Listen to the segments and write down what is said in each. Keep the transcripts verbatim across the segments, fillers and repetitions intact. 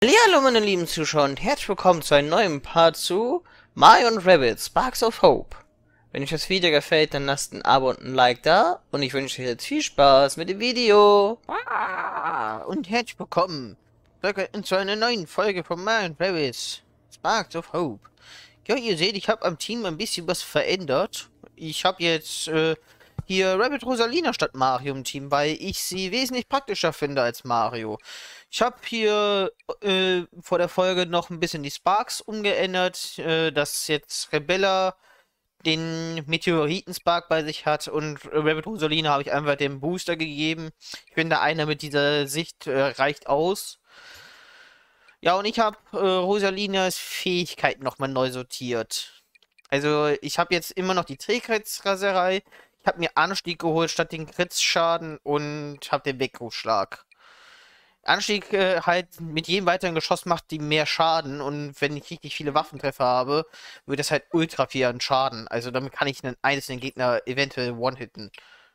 Hallo meine lieben Zuschauer und herzlich willkommen zu einem neuen Part zu Mario und Rabbids Sparks of Hope. Wenn euch das Video gefällt, dann lasst ein Abo und ein Like da und ich wünsche euch jetzt viel Spaß mit dem Video. Ah, und herzlich willkommen zu einer neuen Folge von Mario und Rabbids Sparks of Hope. Ja, ihr seht, ich habe am Team ein bisschen was verändert. Ich habe jetzt äh, hier Rabbid Rosalina statt Mario im Team, weil ich sie wesentlich praktischer finde als Mario. Ich habe hier äh, vor der Folge noch ein bisschen die Sparks umgeändert, äh, dass jetzt Rebella den Meteoriten-Spark bei sich hat und Rabbid Rosalina habe ich einfach den Booster gegeben. Ich finde, einer mit dieser Sicht äh, reicht aus. Ja, und ich habe äh, Rosalinas Fähigkeiten nochmal neu sortiert. Also, ich habe jetzt immer noch die Trägheitsraserei. Ich habe mir Anstieg geholt statt den Kritzschaden und habe den Weckrufschlag. Anstieg äh, halt mit jedem weiteren Geschoss macht die mehr Schaden und wenn ich richtig viele Waffentreffer habe, wird das halt ultra viel an Schaden. Also damit kann ich einen einzelnen Gegner eventuell one-hitten.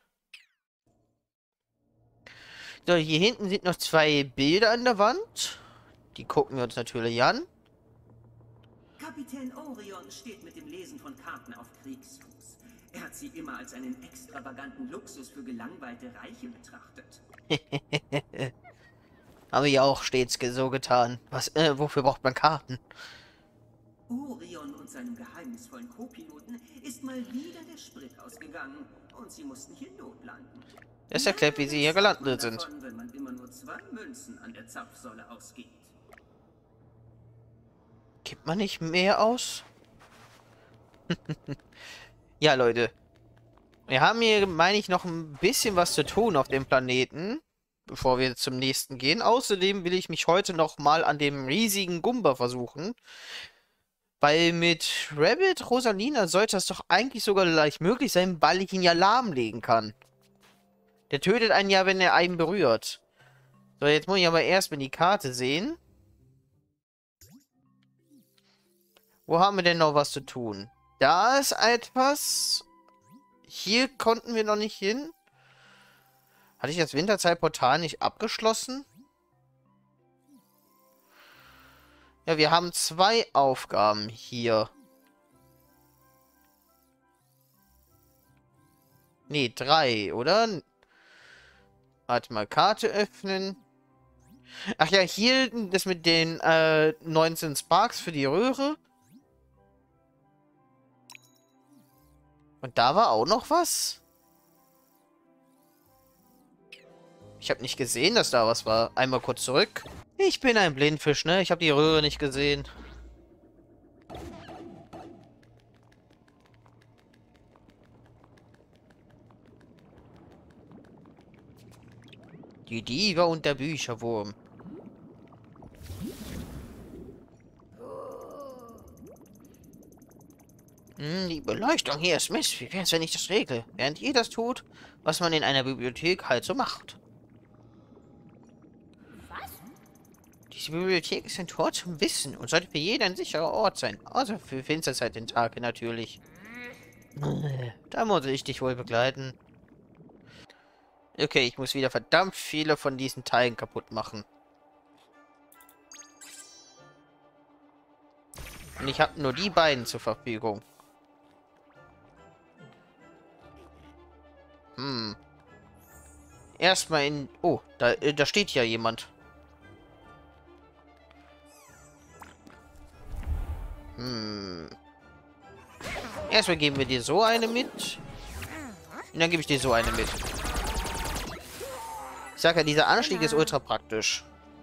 So, hier hinten sind noch zwei Bilder an der Wand. Die gucken wir uns natürlich an. Kapitän Orion steht mit dem Lesen von Karten auf Kriegsfuß. Er hat sie immer als einen extravaganten Luxus für gelangweilte Reiche betrachtet. Habe ich auch stets so getan. Was, äh, wofür braucht man Karten? Orion und seinem geheimnisvollen Co-Piloten ist mal wieder der Sprit ausgegangen und sie mussten hier notlanden. Das erklärt, wie sie hier gelandet sind. Davon, wenn man immer nur zwei Münzen an der Zapfsäule ausgibt. Gibt man nicht mehr aus? Ja, Leute. Wir haben hier, meine ich, noch ein bisschen was zu tun auf dem Planeten, bevor wir zum nächsten gehen. Außerdem will ich mich heute noch mal an dem riesigen Gumba versuchen. Weil mit Rabbid Rosalina sollte das doch eigentlich sogar leicht möglich sein, weil ich ihn ja lahmlegen kann. Der tötet einen ja, wenn er einen berührt. So, jetzt muss ich aber erstmal die Karte sehen. Wo haben wir denn noch was zu tun? Da ist etwas. Hier konnten wir noch nicht hin. Hatte ich das Winterzeitportal nicht abgeschlossen? Ja, wir haben zwei Aufgaben hier. Nee, drei, oder? Warte mal, Karte öffnen. Ach ja, hier das mit den äh, neunzehn Sparks für die Röhre. Und da war auch noch was? Ich habe nicht gesehen, dass da was war. Einmal kurz zurück. Ich bin ein Blindfisch, ne? Ich habe die Röhre nicht gesehen. Die Diva und der Bücherwurm. Hm, die Beleuchtung hier ist Mist. Wie wär's, wenn ich das regle? Während ihr das tut, was man in einer Bibliothek halt so macht. Diese Bibliothek ist ein Tor zum Wissen und sollte für jeden ein sicherer Ort sein. Außer für Finsterzeit den Tag natürlich. Da muss ich dich wohl begleiten. Okay, ich muss wieder verdammt viele von diesen Teilen kaputt machen. Und ich habe nur die beiden zur Verfügung. Hm. Erstmal in... Oh, da, da steht ja jemand. Hm. Erstmal geben wir dir so eine mit. Und dann gebe ich dir so eine mit. Ich sage ja, dieser Anstieg ist ultra praktisch.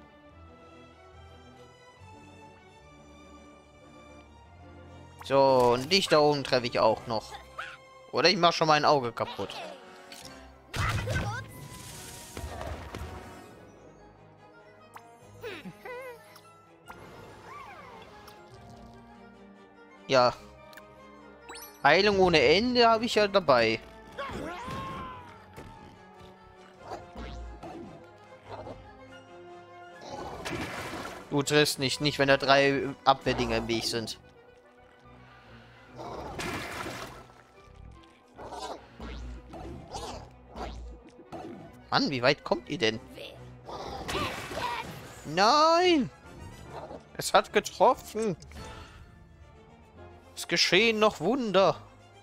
So, und dich da oben treffe ich auch noch. Oder ich mache schon mein Auge kaputt. Ja. Heilung ohne Ende habe ich ja dabei. Du triffst nicht, nicht wenn da drei Abwehrdinger im Weg sind. Mann, wie weit kommt ihr denn? Nein! Es hat getroffen. Es geschehen noch Wunder.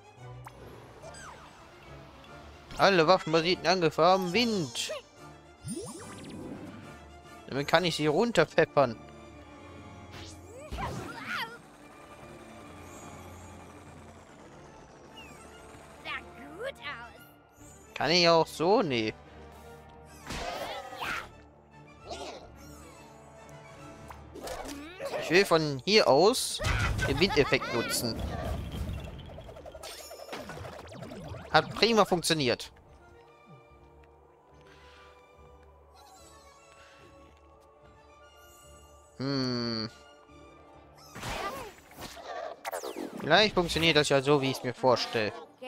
Alle waffenbasierten Angriffe haben Wind. Damit kann ich sie runterpfeffern. Kann ich auch so? Nee. Ich will von hier aus den Windeffekt nutzen. Hat prima funktioniert. Hm. Vielleicht funktioniert das ja so, wie ich es mir vorstelle.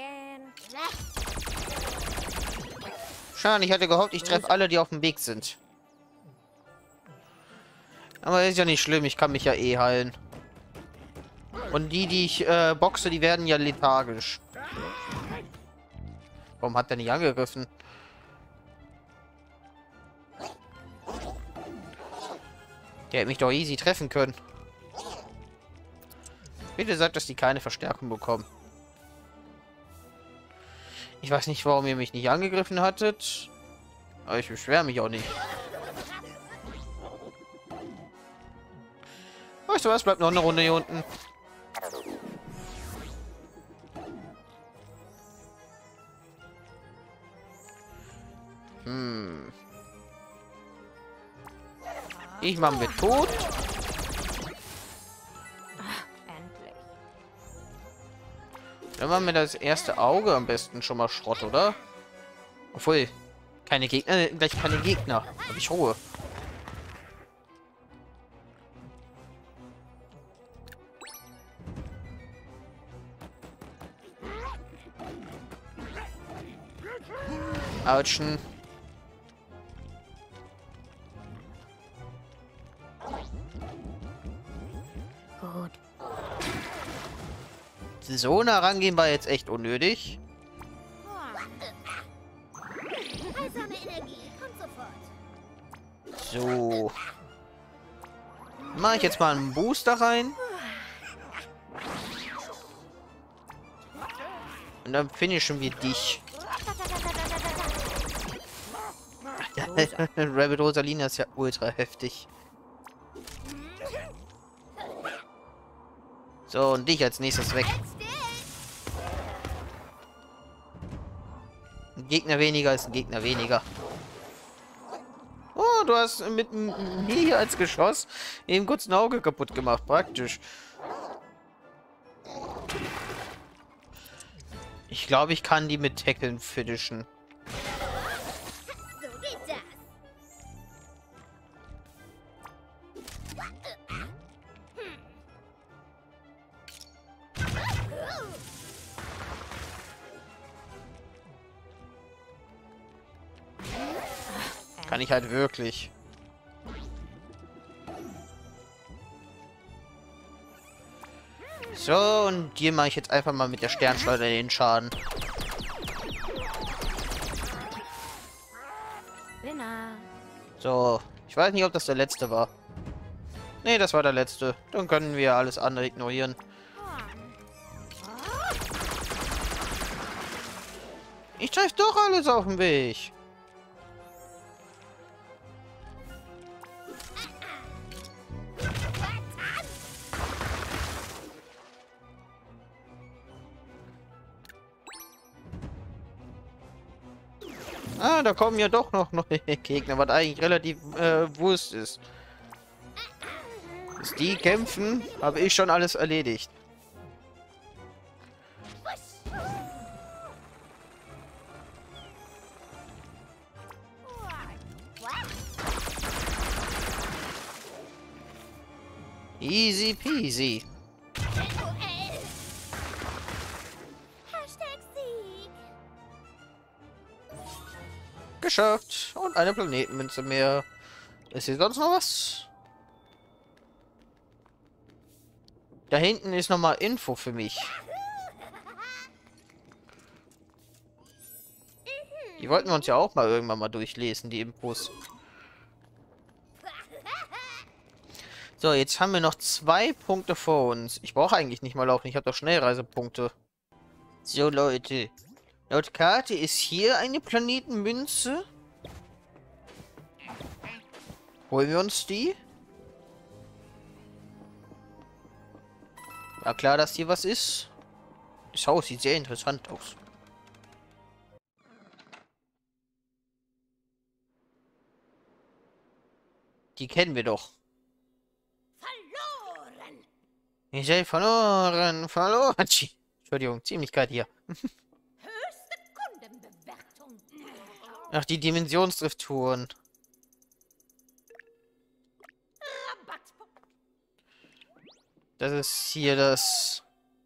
Schade, ich hatte gehofft, ich treffe alle, die auf dem Weg sind. Aber ist ja nicht schlimm, ich kann mich ja eh heilen. Und die, die ich äh, boxe, die werden ja lethargisch. Warum hat der nicht angegriffen? Der hätte mich doch easy treffen können. Bitte sagt, dass die keine Verstärkung bekommen. Ich weiß nicht, warum ihr mich nicht angegriffen hattet. Aber ich beschwere mich auch nicht. Weißt du was? Bleibt noch eine Runde hier unten. Hm. Ich mache mir tot. Dann machen wir das erste Auge am besten schon mal Schrott, oder? Obwohl, keine Gegner, gleich keine Gegner. Hab ich Ruhe. Autschen. Gut. So nah rangehen war jetzt echt unnötig. So. Mache ich jetzt mal einen Booster rein. Und dann finishen wir dich. Rabbit Rosalina ist ja ultra heftig. So, und dich als nächstes weg. Ein Gegner weniger ist ein Gegner weniger. Oh, du hast mit mir hier als Geschoss eben kurz ein Auge kaputt gemacht. Praktisch. Ich glaube, ich kann die mit Tackeln finishen. So geht das. Kann ich halt wirklich. So, und hier mache ich jetzt einfach mal mit der Sternschleuder den Schaden. Winner. So, ich weiß nicht, ob das der letzte war. Nee, das war der letzte. Dann können wir alles andere ignorieren. Ich treffe doch alles auf dem Weg. Ah, da kommen ja doch noch neue Gegner, was eigentlich relativ äh, Wurst ist. Bis die kämpfen, habe ich schon alles erledigt. Easy peasy. Hashtag Sieg. Geschafft. Und eine Planetenmünze mehr. Ist hier sonst noch was? Da hinten ist noch mal Info für mich. Die wollten wir uns ja auch mal irgendwann mal durchlesen, die Infos. So, jetzt haben wir noch zwei Punkte vor uns. Ich brauche eigentlich nicht mal laufen. Ich habe doch Schnellreisepunkte. So, Leute. Laut Karte ist hier eine Planetenmünze. Holen wir uns die? War klar, dass hier was ist. Das Haus sieht sehr interessant aus. Die kennen wir doch. Verloren! Ihr seid verloren, verloren. Entschuldigung, Ziemlichkeit hier. Höchste Kundenbewertung. Ach, die Dimensionsdrift-Touren. Rabatt. Das ist hier das...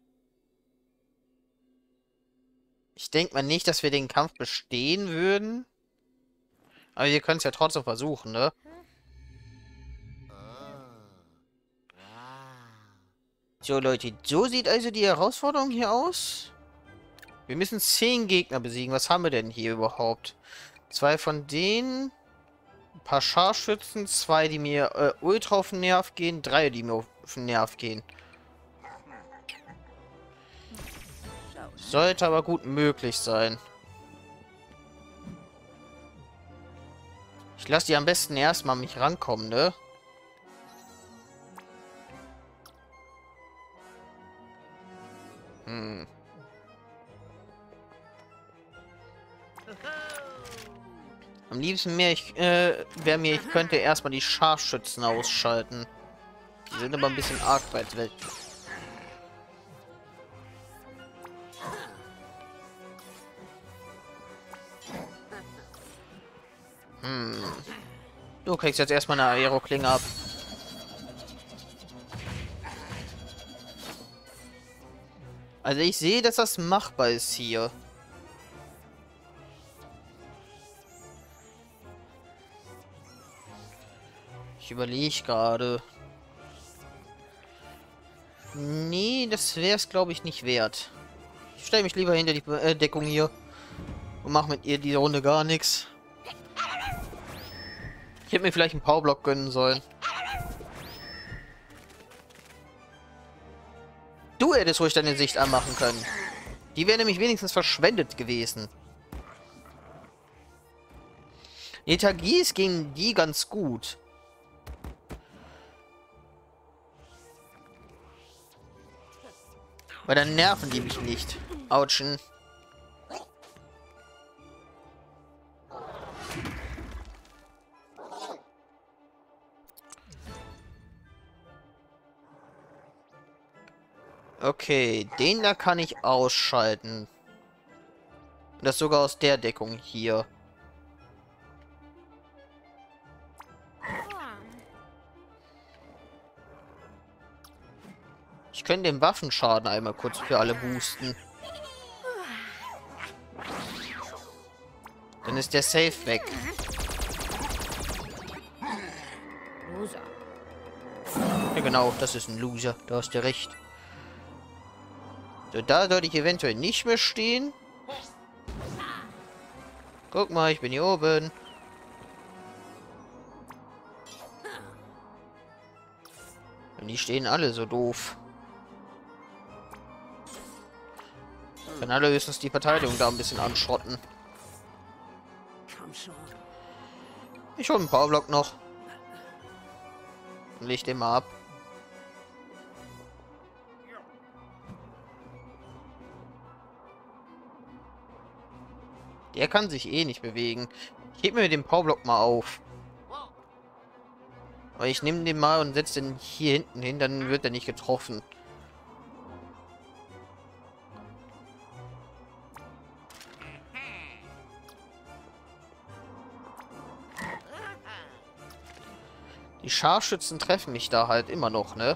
Ich denke mal nicht, dass wir den Kampf bestehen würden. Aber wir können es ja trotzdem versuchen, ne? So, Leute, so sieht also die Herausforderung hier aus. Wir müssen zehn Gegner besiegen. Was haben wir denn hier überhaupt? Zwei von denen. Ein paar Scharfschützen. Zwei, die mir äh, ultra auf den Nerv gehen. Drei, die mir auf den Nerv gehen. Sollte aber gut möglich sein. Ich lasse die am besten erstmal an mich rankommen, ne? Hm. Am liebsten mehr ich, äh, wäre mir, ich könnte erstmal die Scharfschützen ausschalten. Die sind aber ein bisschen arg weit weg. Hm. Du kriegst jetzt erstmal eine Aeroklinge ab. Also ich sehe, dass das machbar ist hier. Ich überlege gerade. Nee, das wäre es, glaube ich, nicht wert. Ich stelle mich lieber hinter die äh, Deckung hier und mache mit ihr diese Runde gar nichts. Ich hätte mir vielleicht einen Powerblock gönnen sollen. Du hättest ruhig deine Sicht anmachen können. Die wäre nämlich wenigstens verschwendet gewesen. Lethargies gegen die ganz gut. Weil dann nerven die mich nicht. Autschen. Okay, den da kann ich ausschalten. Das sogar aus der Deckung hier. Ich könnte den Waffenschaden einmal kurz für alle boosten. Dann ist der Safe weg. Loser. Ja genau, das ist ein Loser. Da hast du recht. So, da sollte ich eventuell nicht mehr stehen. Guck mal, ich bin hier oben. Und die stehen alle so doof. Können alle höchstens die Verteidigung da ein bisschen anschrotten. Ich hole einen Powerblock noch. Und leg den mal ab. Der kann sich eh nicht bewegen. Ich heb mir den Powerblock mal auf. Aber ich nehme den mal und setze den hier hinten hin, dann wird er nicht getroffen. Die Scharfschützen treffen mich da halt immer noch, ne?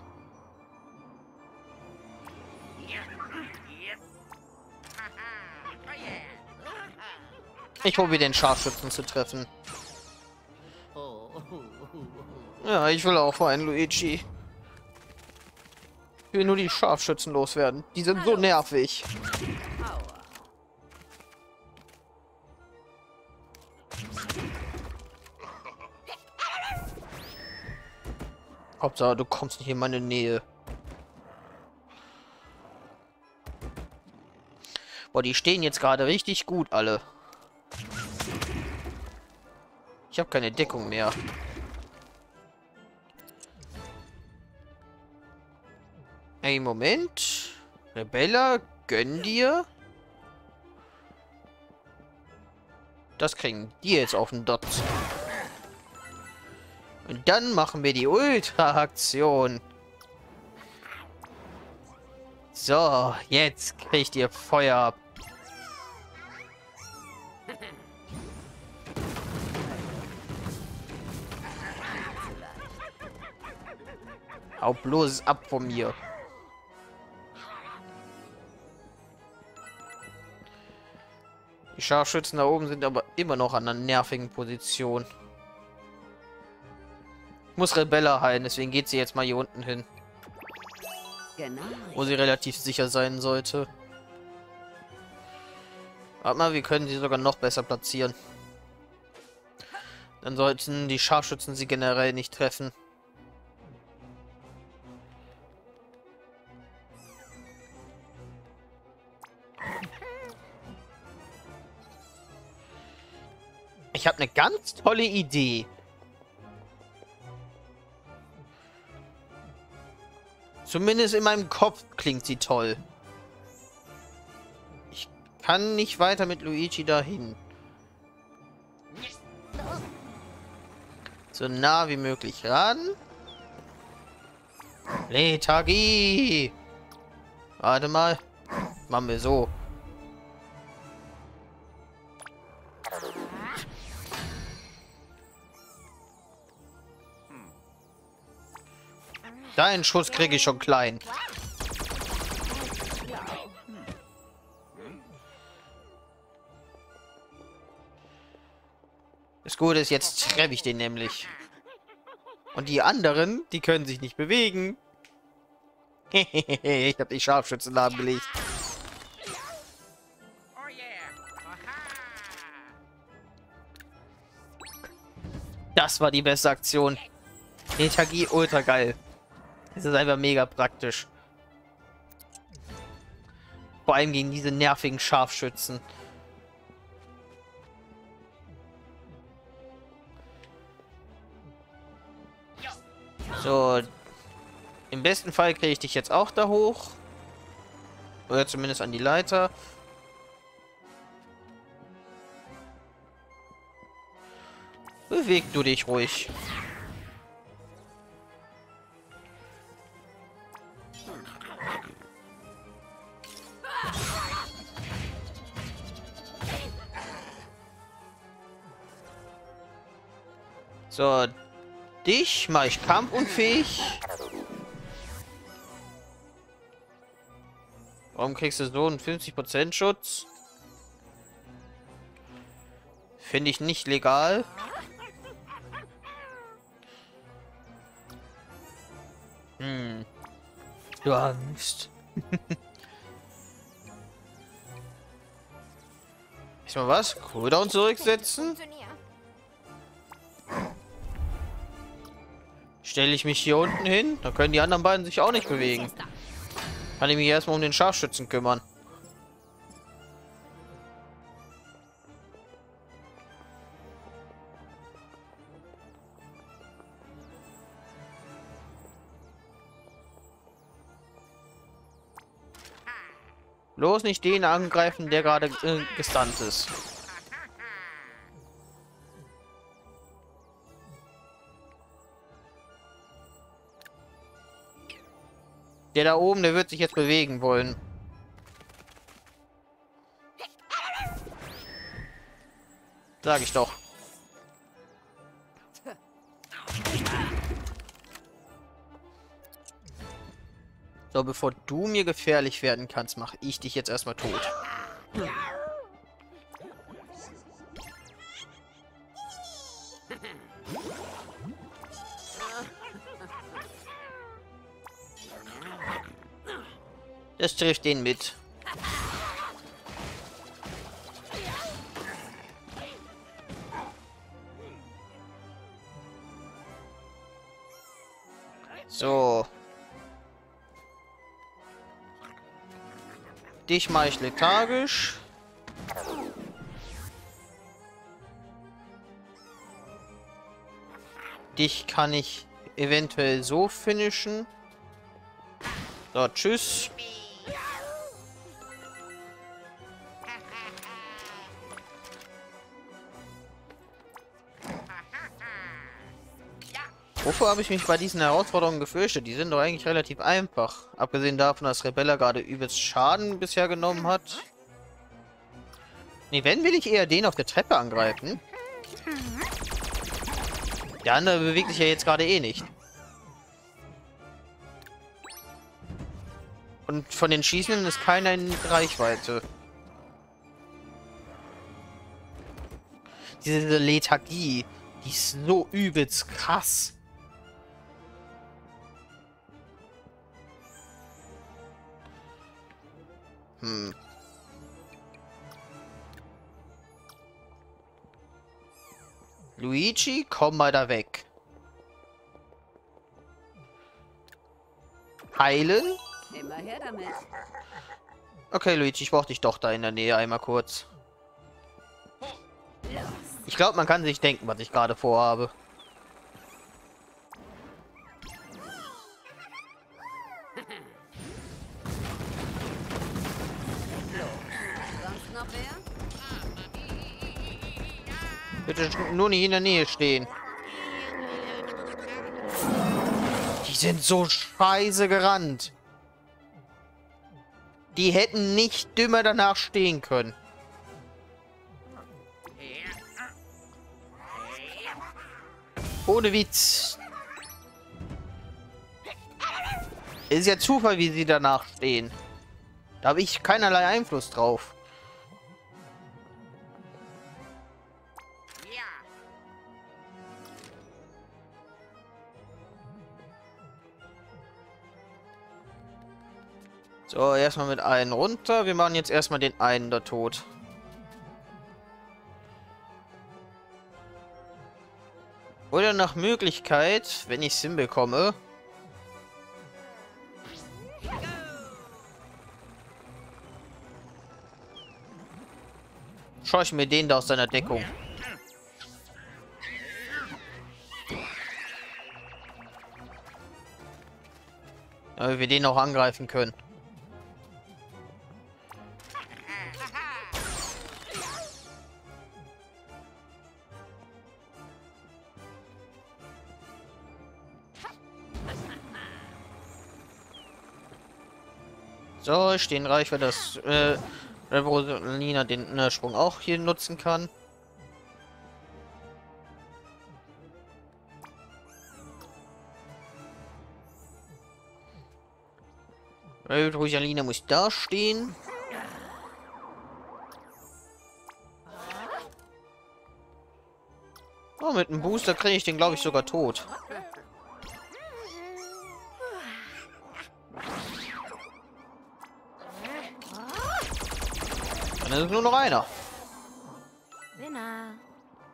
Ich hoffe, den Scharfschützen zu treffen. Ja, ich will auch vor einen Luigi. Ich will nur die Scharfschützen loswerden. Die sind so nervig. Hauptsache, du kommst nicht in meine Nähe. Boah, die stehen jetzt gerade richtig gut, alle. Ich habe keine Deckung mehr. Ey, Moment. Rebella, gönn dir. Das kriegen die jetzt auf den Dot. Und dann machen wir die Ultra-Aktion. So, jetzt kriegt ihr Feuer. Hau bloß ab von mir. Die Scharfschützen da oben sind aber immer noch an einer nervigen Position. Ich muss Rebella heilen, deswegen geht sie jetzt mal hier unten hin. Genau. Wo sie relativ sicher sein sollte. Warte mal, wir können sie sogar noch besser platzieren. Dann sollten die Scharfschützen sie generell nicht treffen. Ich habe eine ganz tolle Idee. Zumindest in meinem Kopf klingt sie toll. Ich kann nicht weiter mit Luigi dahin. So nah wie möglich ran. Lethargie. Warte mal. Machen wir so. Deinen Schuss kriege ich schon klein. Das Gute ist, jetzt treffe ich den nämlich. Und die anderen, die können sich nicht bewegen. Ich habe die Scharfschützen lahmgelegt. Das war die beste Aktion. Lethargie, ultra geil. Das ist einfach mega praktisch. Vor allem gegen diese nervigen Scharfschützen. So. Im besten Fall kriege ich dich jetzt auch da hoch. Oder zumindest an die Leiter. Beweg du dich ruhig. So, dich mache ich kampfunfähig. Warum kriegst du so einen fünfzig Prozent Schutz? Finde ich nicht legal. Hm. Du Angst. Ist mal was? Cooldown zurücksetzen? Stelle ich mich hier unten hin? Dann können die anderen beiden sich auch nicht bewegen. Kann ich mich erstmal um den Scharfschützen kümmern. Bloß nicht den angreifen, der gerade äh, gestunt ist. Der da oben, der wird sich jetzt bewegen wollen. Sag ich doch. So, bevor du mir gefährlich werden kannst, mache ich dich jetzt erstmal tot. Das trifft den mit. Dich mache ich lethargisch. Dich kann ich eventuell so finishen. So, tschüss. Wovor habe ich mich bei diesen Herausforderungen gefürchtet? Die sind doch eigentlich relativ einfach. Abgesehen davon, dass Rebella gerade übelst Schaden bisher genommen hat. Ne, wenn will ich eher den auf der Treppe angreifen. Der andere bewegt sich ja jetzt gerade eh nicht. Und von den Schießenden ist keiner in Reichweite. Diese Lethargie, die ist so übelst krass. Hm. Luigi, komm mal da weg. Heilen? Immer her damit. Okay, Luigi, ich brauche dich doch da in der Nähe einmal kurz. Ich glaube, man kann sich denken, was ich gerade vorhabe. Sonst noch wer? Bitte nur nicht in der Nähe stehen. Die sind so scheiße gerannt. Die hätten nicht dümmer danach stehen können. Ohne Witz. Ist ja Zufall, wie sie danach stehen. Da habe ich keinerlei Einfluss drauf. So, erstmal mit einen runter. Wir machen jetzt erstmal den einen da tot. Oder nach Möglichkeit, wenn ich es hinbekomme. Schaue ich mir den da aus seiner Deckung. Damit wir den auch angreifen können. So, ich stehe in Reichweite, dass äh, Rosalina den äh, Sprung auch hier nutzen kann. Rosalina muss da stehen. Oh, mit einem Booster kriege ich den, glaube ich, sogar tot. Dann ist nur noch einer. Winner.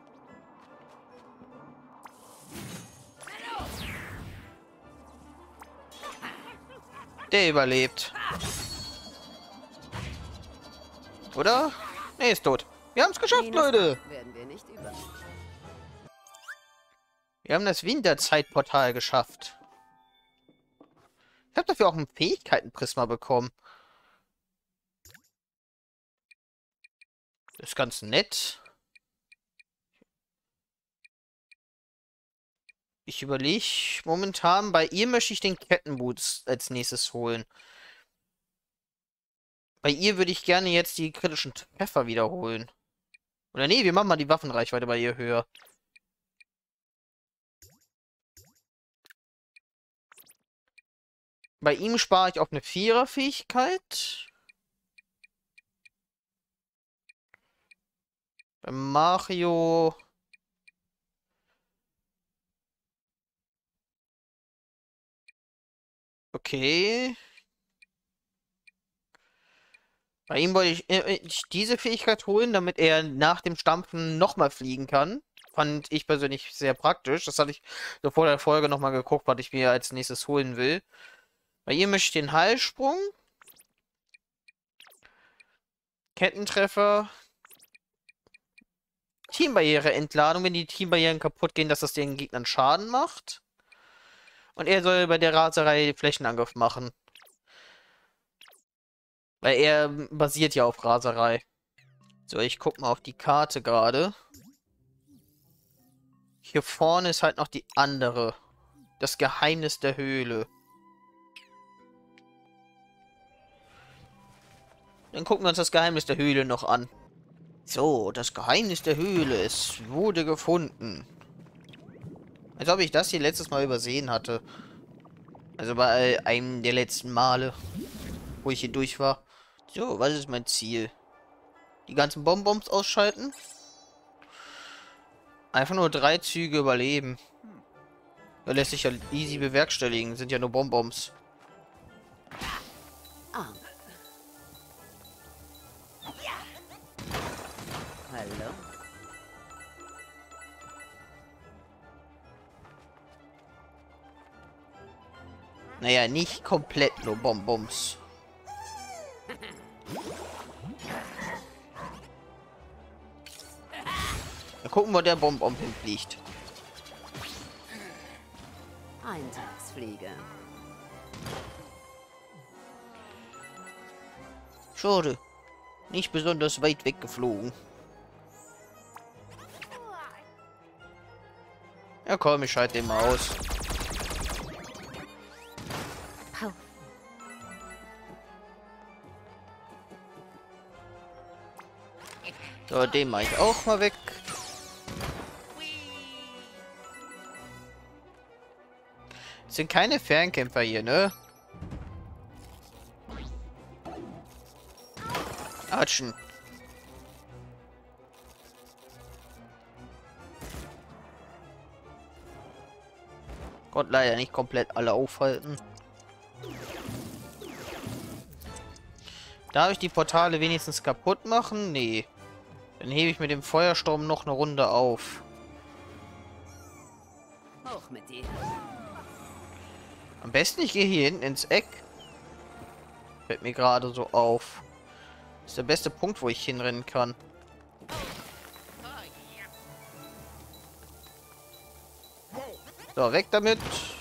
Der überlebt. Oder? Ne, ist tot. Wir haben es geschafft, Leute. Werden wir nicht über. Wir haben das Winterzeitportal geschafft. Ich habe dafür auch ein Fähigkeitenprisma bekommen. Das ist ganz nett. Ich überlege momentan, bei ihr möchte ich den Kettenboots als nächstes holen. Bei ihr würde ich gerne jetzt die kritischen Treffer wiederholen. Oder nee, wir machen mal die Waffenreichweite bei ihr höher. Bei ihm spare ich auf eine Vierer-Fähigkeit. Bei Mario... Okay. Bei ihm wollte ich, äh, ich diese Fähigkeit holen, damit er nach dem Stampfen nochmal fliegen kann. Fand ich persönlich sehr praktisch. Das hatte ich so vor der Folge nochmal geguckt, was ich mir als nächstes holen will. Bei ihr möchte ich den Heilsprung. Kettentreffer. Teambarriere-Entladung, wenn die Teambarrieren kaputt gehen, dass das den Gegnern Schaden macht. Und er soll bei der Raserei Flächenangriff machen. Weil er basiert ja auf Raserei. So, ich guck mal auf die Karte gerade. Hier vorne ist halt noch die andere. Das Geheimnis der Höhle. Dann gucken wir uns das Geheimnis der Höhle noch an. So, das Geheimnis der Höhle. Es wurde gefunden. Als ob ich das hier letztes Mal übersehen hatte. Also bei einem der letzten Male, wo ich hier durch war. So, was ist mein Ziel? Die ganzen Bonbons ausschalten? Einfach nur drei Züge überleben. Das lässt sich ja easy bewerkstelligen. Sind ja nur Bonbons. Ah. Hallo? Naja, nicht komplett nur Bonbons. Mal gucken, wo der Bonbon hinfliegt. Eintagsfliege. Schade. Nicht besonders weit weggeflogen. Ja komm, ich schalte den mal aus. So, den mache ich auch mal weg. Es sind keine Fernkämpfer hier, ne? Atschen. Konnte leider nicht komplett alle aufhalten. Darf ich die Portale wenigstens kaputt machen? Nee. Dann hebe ich mit dem Feuersturm noch eine Runde auf. Hoch mit dir. Am besten ich gehe hier hinten ins Eck. Fällt mir gerade so auf. Das ist der beste Punkt, wo ich hinrennen kann. So, weg damit.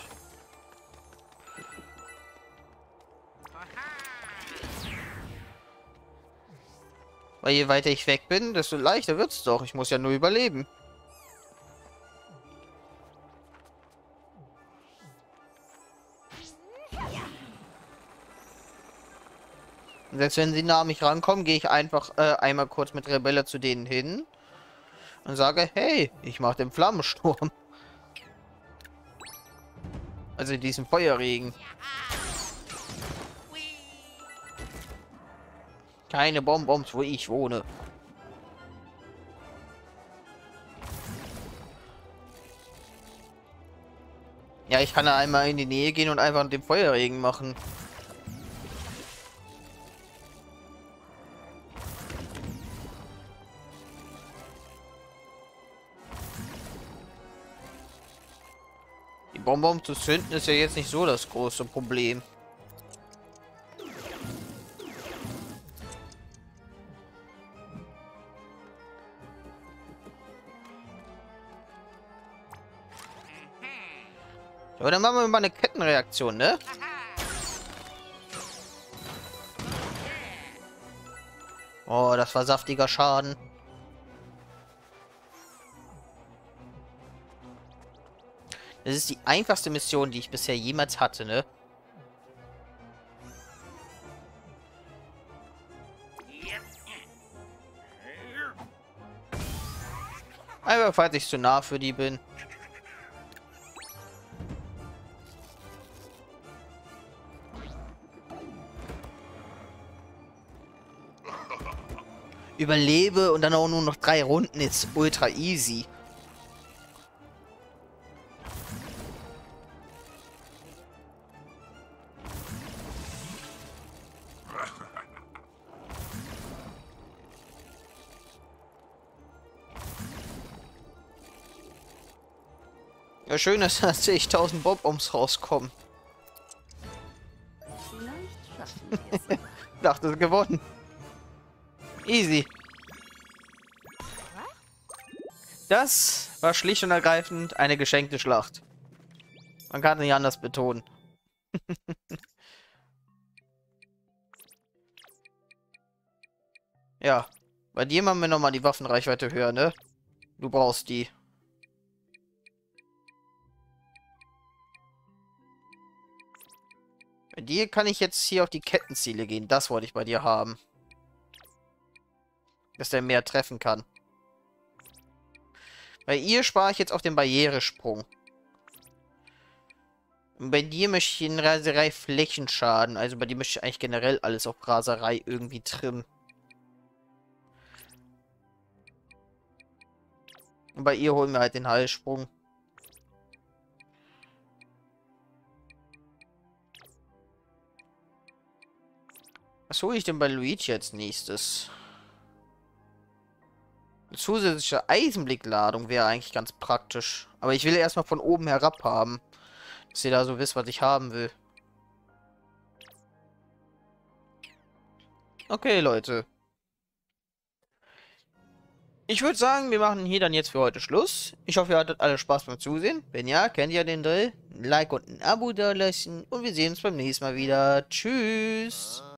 Weil je weiter ich weg bin, desto leichter wird's doch. Ich muss ja nur überleben. Und selbst wenn sie nah an mich rankommen, gehe ich einfach äh, einmal kurz mit Rebella zu denen hin und sage, hey, ich mache den Flammensturm. Also diesen Feuerregen. Keine Bonbons, wo ich wohne. Ja, ich kann da einmal in die Nähe gehen und einfach den Feuerregen machen. Die Bonbons zu zünden ist ja jetzt nicht so das große Problem. Aber dann machen wir mal eine Kettenreaktion, ne? Oh, das war saftiger Schaden. Das ist die einfachste Mission, die ich bisher jemals hatte, ne? Einfach, falls ich zu nah für die bin. Überlebe und dann auch nur noch drei Runden ist ultra easy. Ja, schön, dass da zigtausend Bonbons rauskommen. Vielleicht schaffen wir es. Dachte, gewonnen. Easy. Das war schlicht und ergreifend eine geschenkte Schlacht. Man kann nicht anders betonen. Ja. Bei dir machen wir nochmal die Waffenreichweite höher, ne? Du brauchst die. Bei dir kann ich jetzt hier auf die Kettenziele gehen. Das wollte ich bei dir haben. Dass der mehr treffen kann. Bei ihr spare ich jetzt auf den Barrieresprung. Und bei dir möchte ich den Raserei Flächenschaden. Also bei dir möchte ich eigentlich generell alles auf Raserei irgendwie trimmen. Und bei ihr holen wir halt den Heilsprung. Was hole ich denn bei Luigi als nächstes? Eine zusätzliche Eisenblickladung wäre eigentlich ganz praktisch. Aber ich will erstmal von oben herab haben. Dass ihr da so wisst, was ich haben will. Okay, Leute. Ich würde sagen, wir machen hier dann jetzt für heute Schluss. Ich hoffe, ihr hattet alle Spaß beim Zusehen. Wenn ja, kennt ihr den Drill. Ein Like und ein Abo da lassen. Und wir sehen uns beim nächsten Mal wieder. Tschüss.